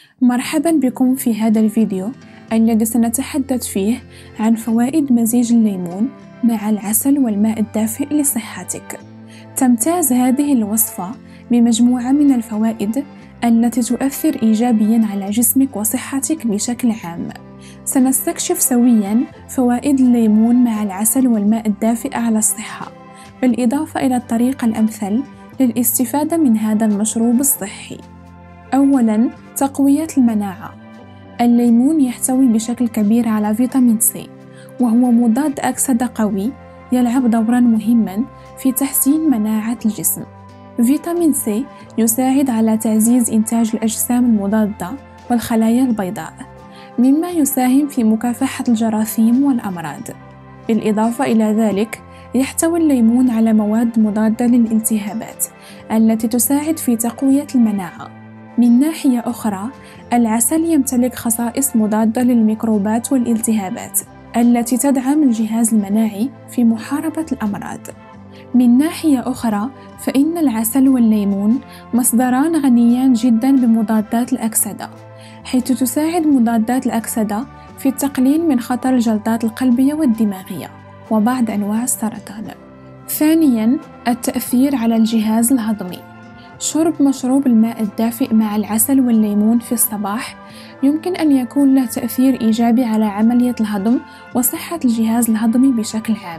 مرحبا بكم في هذا الفيديو الذي سنتحدث فيه عن فوائد مزيج الليمون مع العسل والماء الدافئ لصحتك. تمتاز هذه الوصفة بمجموعة من الفوائد التي تؤثر إيجابياً على جسمك وصحتك بشكل عام. سنستكشف سوياً فوائد الليمون مع العسل والماء الدافئ على الصحة، بالإضافة إلى الطريقة الأمثل للاستفادة من هذا المشروب الصحي. أولاً، تقوية المناعة. الليمون يحتوي بشكل كبير على فيتامين سي، وهو مضاد أكسدة قوي يلعب دوراً مهماً في تحسين مناعة الجسم. فيتامين سي يساعد على تعزيز إنتاج الأجسام المضادة والخلايا البيضاء، مما يساهم في مكافحة الجراثيم والأمراض. بالإضافة إلى ذلك، يحتوي الليمون على مواد مضادة للالتهابات التي تساعد في تقوية المناعة. من ناحية أخرى، العسل يمتلك خصائص مضادة للميكروبات والالتهابات التي تدعم الجهاز المناعي في محاربة الأمراض. من ناحية أخرى، فإن العسل والليمون مصدران غنيان جداً بمضادات الأكسدة، حيث تساعد مضادات الأكسدة في التقليل من خطر الجلطات القلبية والدماغية وبعض أنواع السرطان. ثانياً، التأثير على الجهاز الهضمي. شرب مشروب الماء الدافئ مع العسل والليمون في الصباح يمكن أن يكون له تأثير إيجابي على عملية الهضم وصحة الجهاز الهضمي بشكل عام.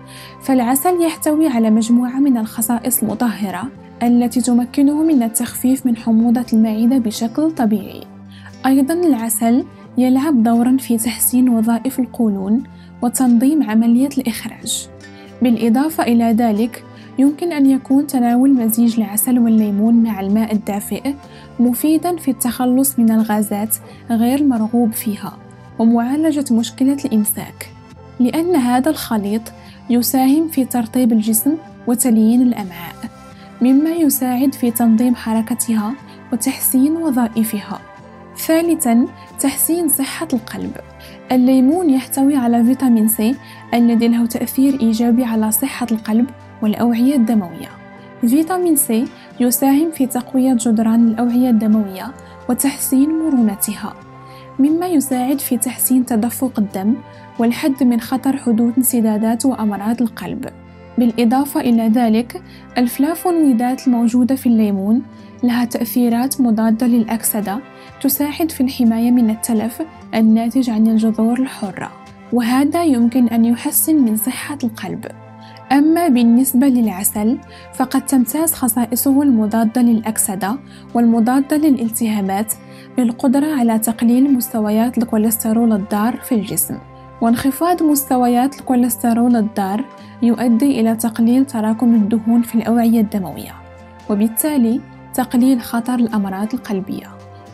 فالعسل يحتوي على مجموعة من الخصائص المطهرة التي تمكنه من التخفيف من حموضة المعدة بشكل طبيعي. أيضاً العسل يلعب دوراً في تحسين وظائف القولون وتنظيم عملية الإخراج. بالإضافة إلى ذلك، يمكن أن يكون تناول مزيج العسل والليمون مع الماء الدافئ مفيداً في التخلص من الغازات غير المرغوب فيها ومعالجة مشكلة الإمساك، لأن هذا الخليط يساهم في ترطيب الجسم وتليين الأمعاء، مما يساعد في تنظيم حركتها وتحسين وظائفها. ثالثاً، تحسين صحة القلب. الليمون يحتوي على فيتامين سي الذي له تأثير إيجابي على صحة القلب والأوعية الدموية. فيتامين سي يساهم في تقوية جدران الأوعية الدموية وتحسين مرونتها، مما يساعد في تحسين تدفق الدم والحد من خطر حدوث انسدادات وأمراض القلب. بالإضافة إلى ذلك، الفلافونويدات الموجودة في الليمون لها تأثيرات مضادة للأكسدة تساعد في الحماية من التلف الناتج عن الجذور الحرة، وهذا يمكن أن يحسن من صحة القلب. أما بالنسبة للعسل، فقد تمتاز خصائصه المضادة للأكسدة والمضادة للالتهابات بالقدرة على تقليل مستويات الكوليسترول الضار في الجسم، وانخفاض مستويات الكوليسترول الضار يؤدي إلى تقليل تراكم الدهون في الأوعية الدموية، وبالتالي تقليل خطر الأمراض القلبية.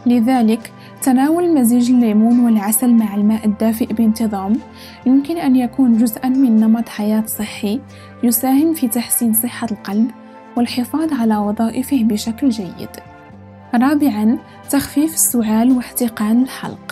لذلك، تناول مزيج الليمون والعسل مع الماء الدافئ بانتظام يمكن أن يكون جزءاً من نمط حياة صحي يساهم في تحسين صحة القلب والحفاظ على وظائفه بشكل جيد. رابعاً، تخفيف السعال واحتقان الحلق.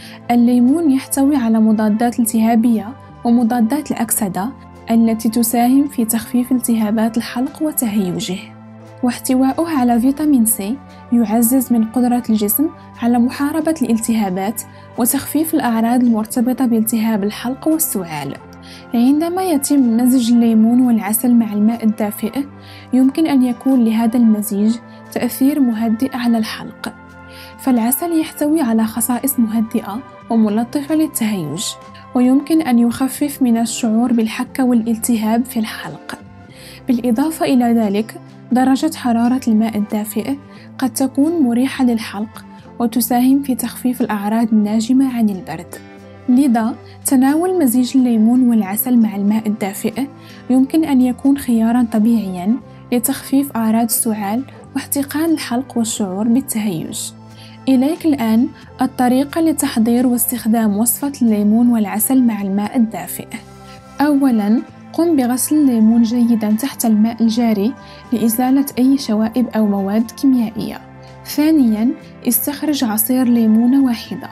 الليمون يحتوي على مضادات التهابية ومضادات الأكسدة التي تساهم في تخفيف التهابات الحلق وتهيجه، واحتواؤه على فيتامين سي يعزز من قدرة الجسم على محاربة الالتهابات وتخفيف الأعراض المرتبطة بالتهاب الحلق والسعال. عندما يتم مزج الليمون والعسل مع الماء الدافئ، يمكن أن يكون لهذا المزيج تأثير مهدئ على الحلق، فالعسل يحتوي على خصائص مهدئة وملطفة للتهيج، ويمكن أن يخفف من الشعور بالحكة والالتهاب في الحلق. بالإضافة إلى ذلك، درجة حرارة الماء الدافئ قد تكون مريحة للحلق وتساهم في تخفيف الأعراض الناجمة عن البرد. لذا، تناول مزيج الليمون والعسل مع الماء الدافئ يمكن أن يكون خياراً طبيعياً لتخفيف أعراض السعال واحتقان الحلق والشعور بالتهيج. إليك الآن الطريقة لتحضير واستخدام وصفة الليمون والعسل مع الماء الدافئ. أولاً، قم بغسل الليمون جيداً تحت الماء الجاري لإزالة أي شوائب أو مواد كيميائية. ثانياً، استخرج عصير ليمونة واحدة.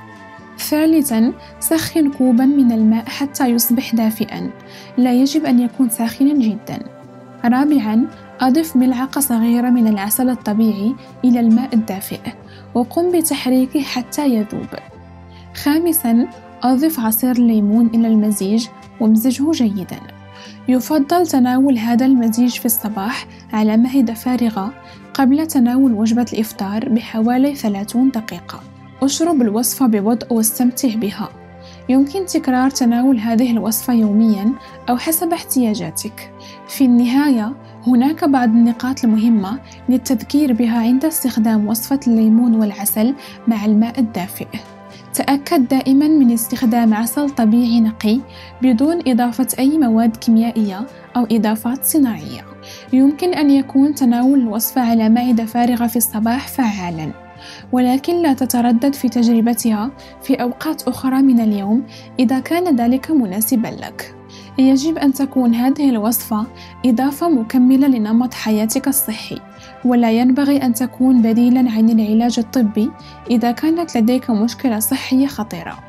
ثالثاً، سخن كوباً من الماء حتى يصبح دافئاً، لا يجب أن يكون ساخناً جداً. رابعاً، أضف ملعقة صغيرة من العسل الطبيعي إلى الماء الدافئ وقم بتحريكه حتى يذوب. خامساً، أضف عصير الليمون إلى المزيج وامزجه جيداً. يفضل تناول هذا المزيج في الصباح على معدة فارغة قبل تناول وجبة الإفطار بحوالي 30 دقيقة. اشرب الوصفة ببطء واستمتع بها. يمكن تكرار تناول هذه الوصفة يومياً أو حسب احتياجاتك. في النهاية، هناك بعض النقاط المهمة للتذكير بها عند استخدام وصفة الليمون والعسل مع الماء الدافئ. تأكد دائماً من استخدام عسل طبيعي نقي بدون إضافة أي مواد كيميائية أو إضافات صناعية. يمكن أن يكون تناول الوصفة على معدة فارغة في الصباح فعالاً، ولكن لا تتردد في تجربتها في أوقات أخرى من اليوم إذا كان ذلك مناسباً لك. يجب أن تكون هذه الوصفة إضافة مكملة لنمط حياتك الصحي، ولا ينبغي أن تكون بديلاً عن العلاج الطبي إذا كانت لديك مشكلة صحية خطيرة.